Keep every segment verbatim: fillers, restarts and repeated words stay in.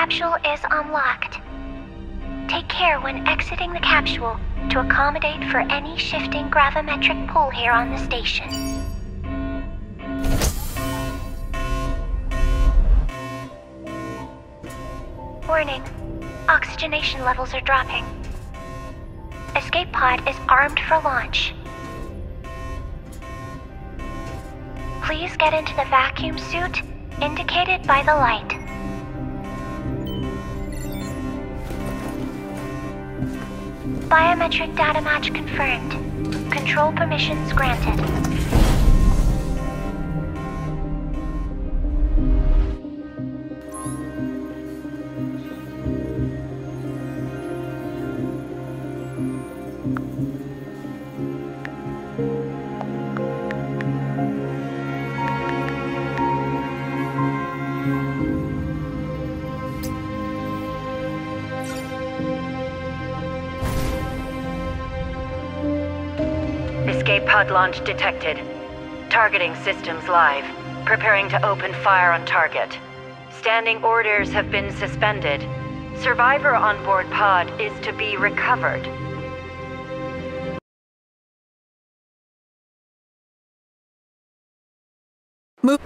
capsule is unlocked. Take care when exiting the capsule to accommodate for any shifting gravimetric pull here on the station. Warning. Oxygenation levels are dropping. Escape pod is armed for launch. Please get into the vacuum suit indicated by the light. Biometric data match confirmed. Control permissions granted. Escape pod launch detected. Targeting systems live. Preparing to open fire on target. Standing orders have been suspended. Survivor on board pod is to be recovered. Move.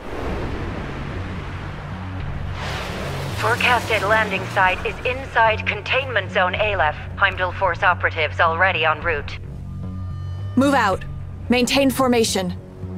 Forecasted landing site is inside Containment Zone Aleph. Heimdall Force operatives already en route. Move out. Maintain formation.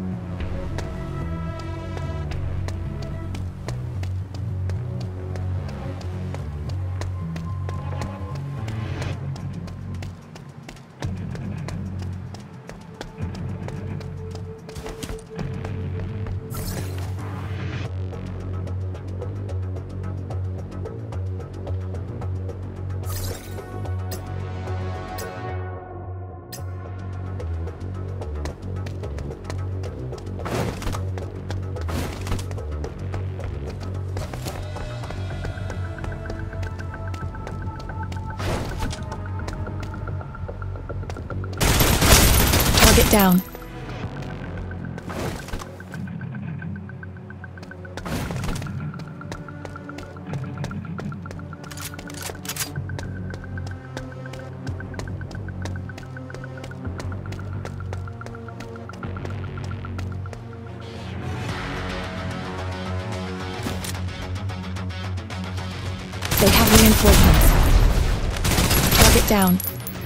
Target down. They have reinforcements. Target down.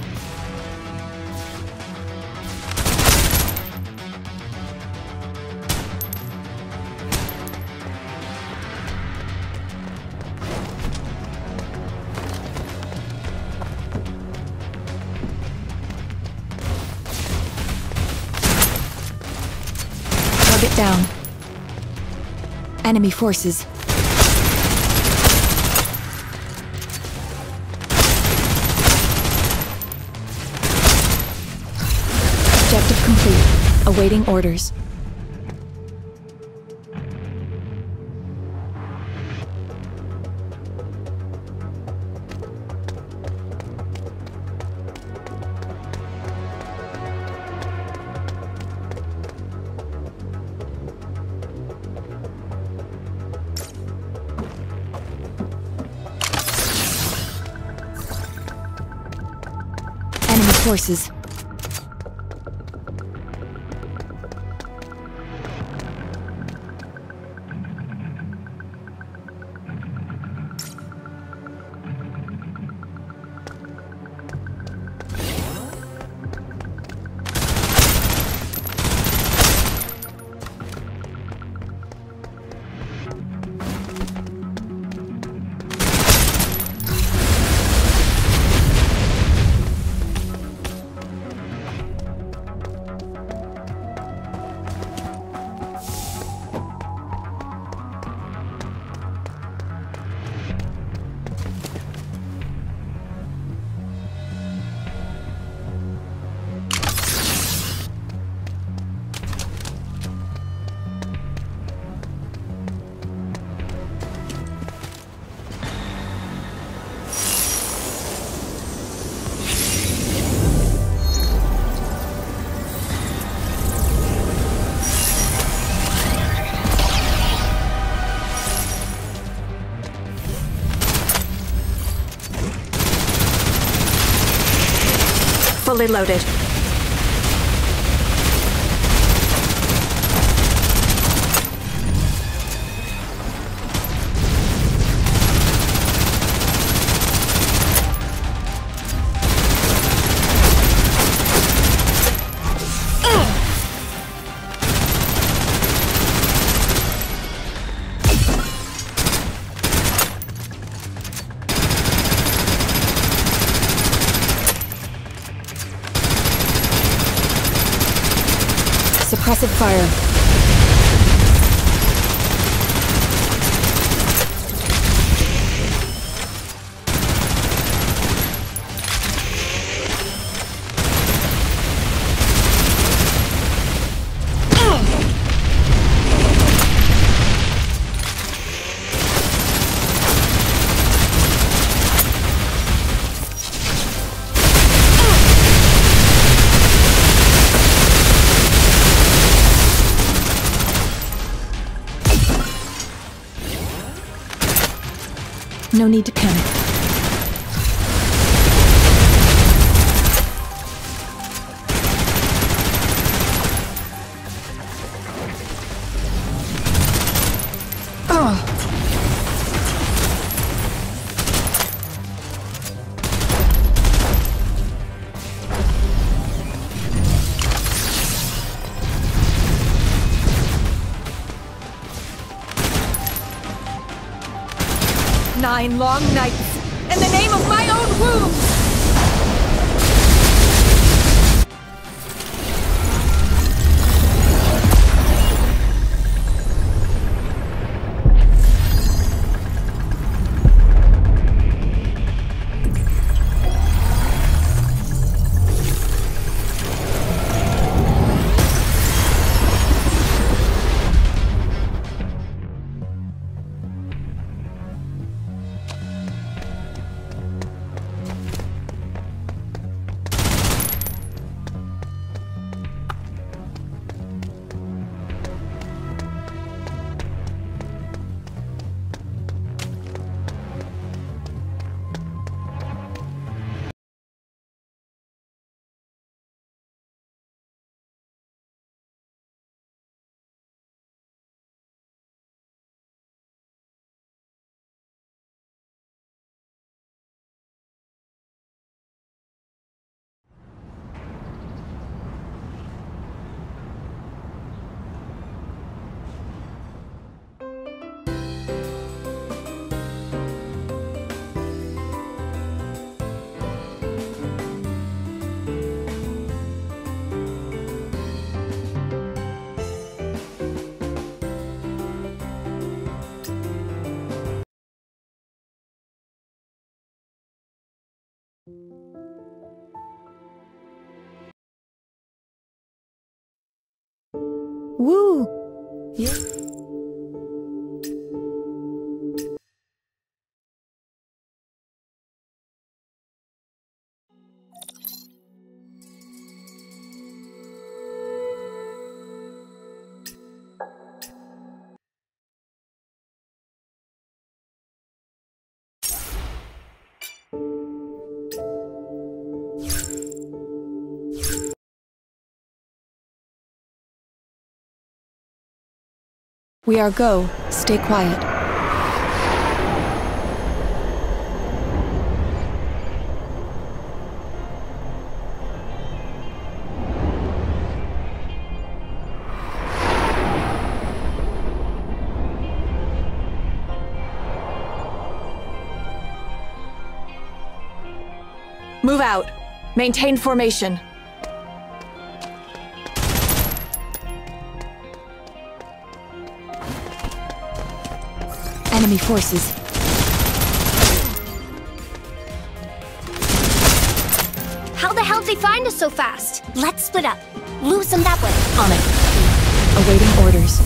Target down. Enemy forces. Objective complete. Awaiting orders. Enemy forces. Fully loaded. Suppressive fire. No need to panic. Nine long nights, in the name of my own wounds! Woo! Yeah. We are go. Stay quiet. Move out. Maintain formation. Enemy forces. How the hell did they find us so fast? Let's split up. Lose them that way. On it. Awaiting orders.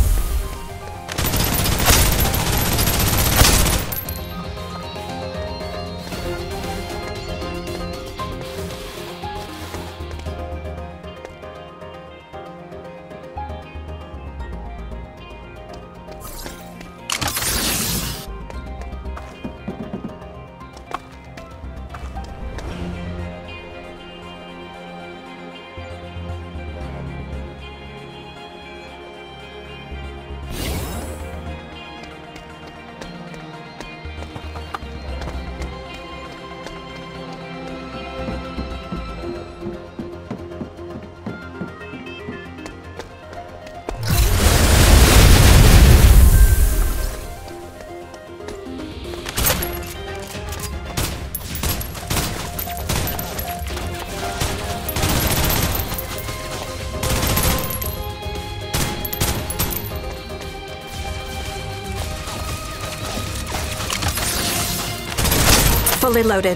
Fully loaded.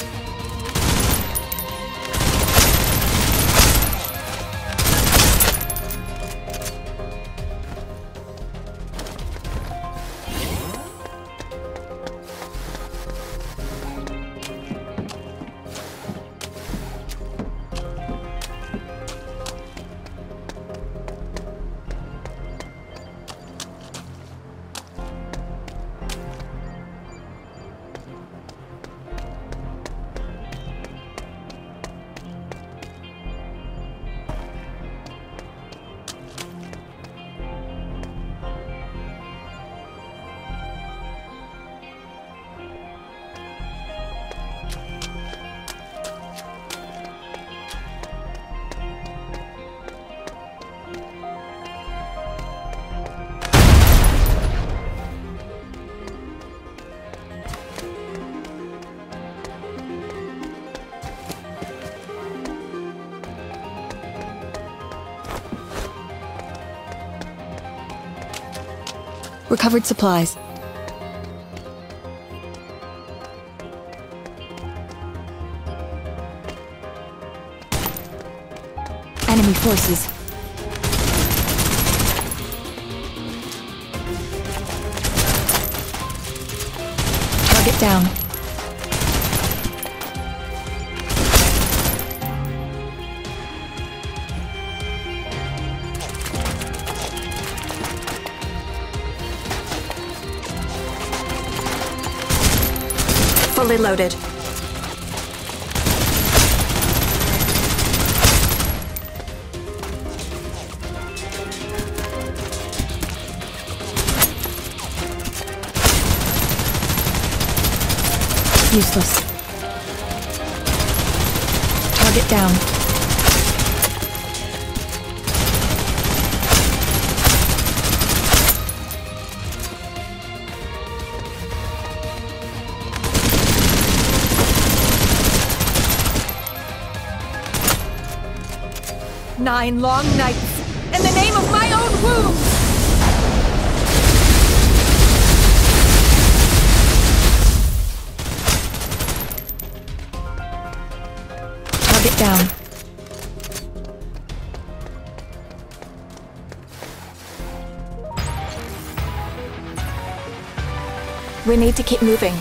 Recovered supplies. Enemy forces. Target down. Fully loaded. Useless. Target down. Nine long nights, in the name of my own womb! Target down. We need to keep moving.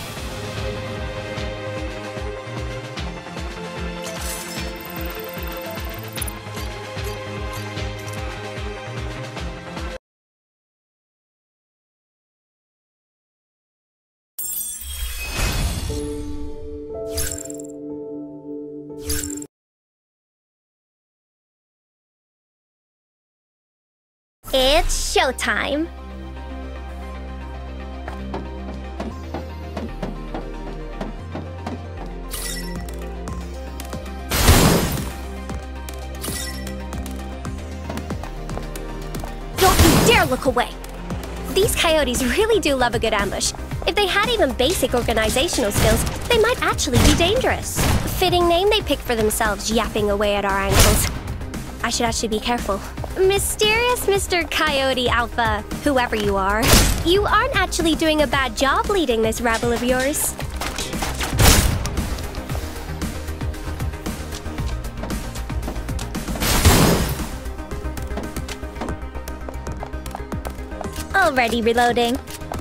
It's showtime. Don't you dare look away! These coyotes really do love a good ambush. If they had even basic organizational skills, they might actually be dangerous. Fitting name they picked for themselves, yapping away at our ankles. I should actually be careful. Mysterious Mister Coyote Alpha, whoever you are, you aren't actually doing a bad job leading this rabble of yours. Already reloading.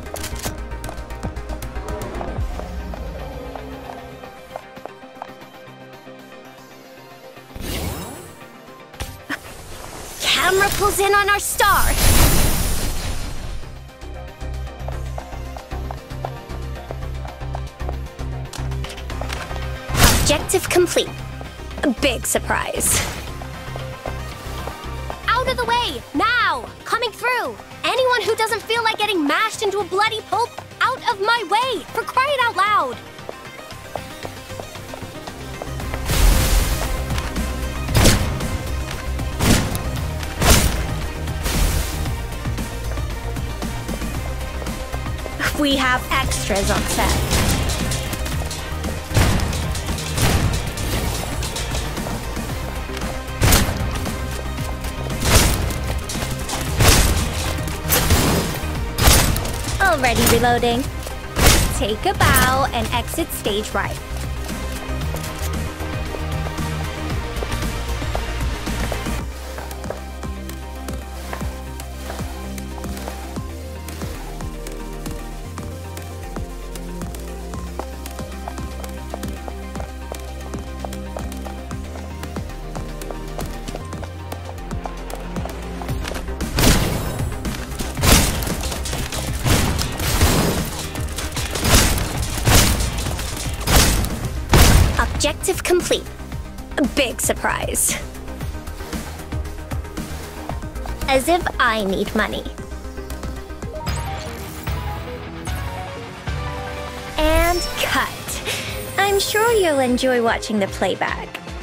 Camera pulls in on our star. Objective complete. A big surprise. Out of the way, now! Coming through! Anyone who doesn't feel like getting mashed into a bloody pulp, out of my way! For crying out loud! We have extras on set. Already reloading. Take a bow and exit stage right. Objective complete. A big surprise. As if I need money. And cut. I'm sure you'll enjoy watching the playback.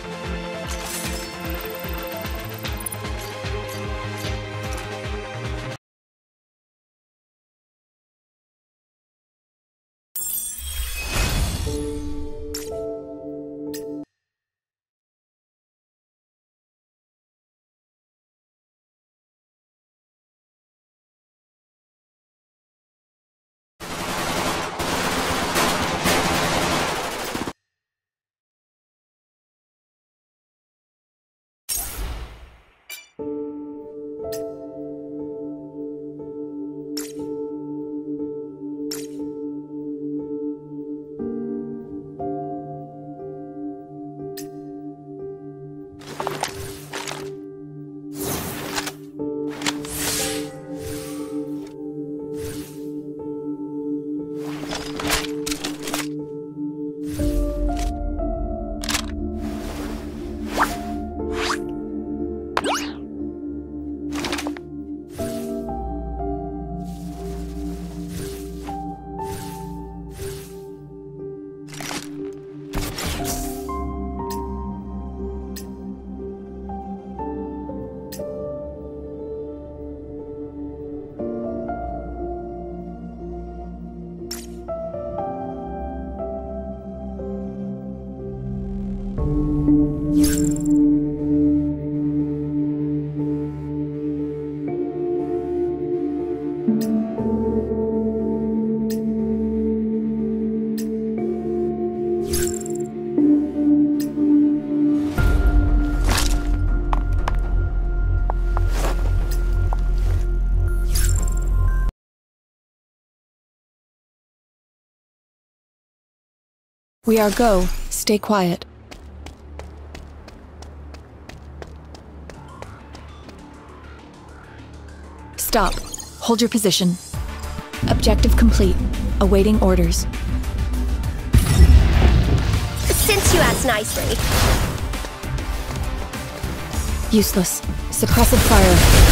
We are go. Stay quiet. Stop. Hold your position. Objective complete. Awaiting orders. Since you asked nicely. Useless. Suppressive fire.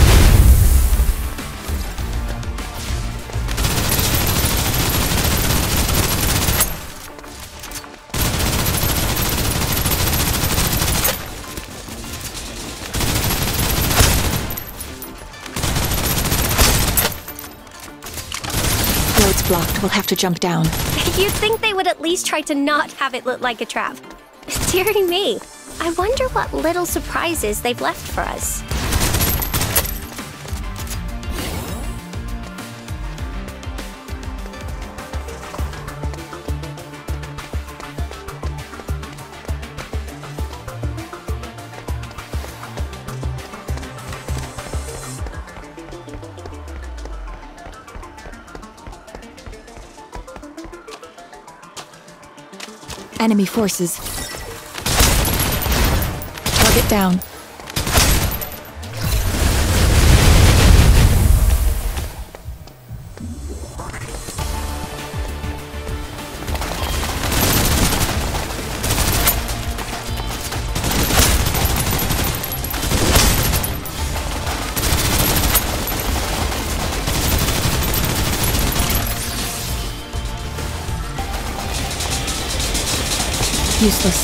Blocked. We'll have to jump down. You'd think they would at least try to not have it look like a trap. Dearie me. I wonder what little surprises they've left for us. Enemy forces. Target down. Useless.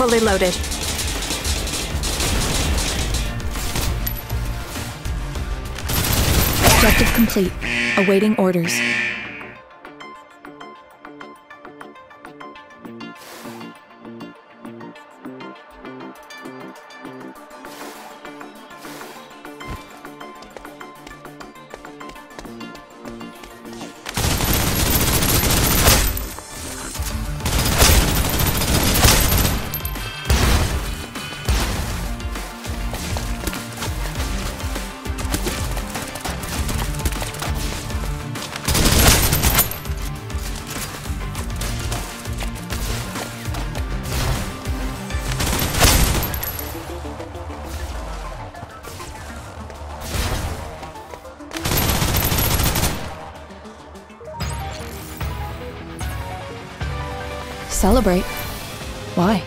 Fully loaded. Objective complete. Awaiting orders. Celebrate? Why?